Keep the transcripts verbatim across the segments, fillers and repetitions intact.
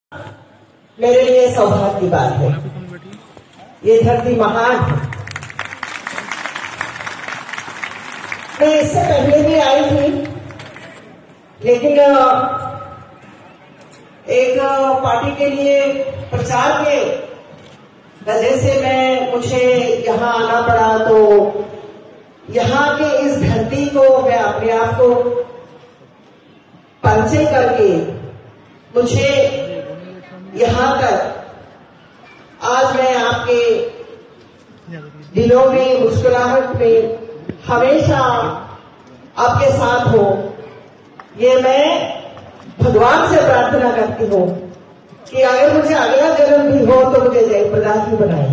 मेरे लिए सौभाग्य की बात है। ये धरती महान है। मैं इससे पहले भी आई थी, लेकिन एक पार्टी के लिए प्रचार के वजह से मैं मुझे यहाँ आना पड़ा। तो यहाँ के इस धरती को मैं अपने आप को परिचय करके मुझे यहाँ तक आज मैं आपके दिलों में, मुस्कुराहट में हमेशा आपके साथ हूँ। ये मैं भगवान से प्रार्थना करती हूँ कि अगर मुझे अगला जन्म भी हो तो मुझे जयप्रदा ही बनाए।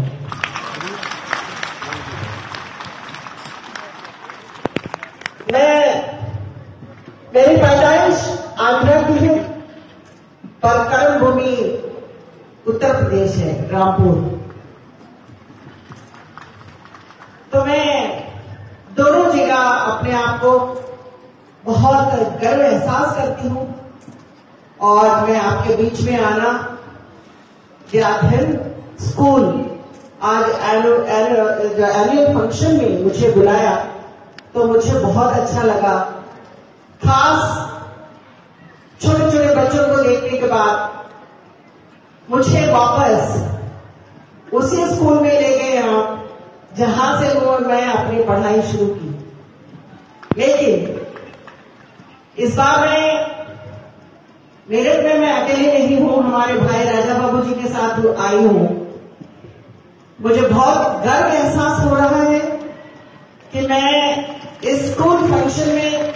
मैं मेरी पैदाइश आंध्र की है, पर कर्म भूमि उत्तर प्रदेश है, रामपुर। तो मैं दोनों जगह अपने आप को बहुत गर्व एहसास करती हूँ। और मैं आपके बीच में आना, अध्ययन स्कूल आज एनुअल फंक्शन में मुझे बुलाया तो मुझे बहुत अच्छा लगा। खास छोटे छोटे बच्चों को देखने के बाद मुझे वापस उसी स्कूल में ले गए आप जहां से वो मैं अपनी पढ़ाई शुरू की। लेकिन इस बार मैं मेरठ में मैं अकेले नहीं हूं, हमारे भाई राजा बाबू जी के साथ आई हूं। मुझे बहुत गर्व एहसास हो रहा है कि मैं इस स्कूल फंक्शन में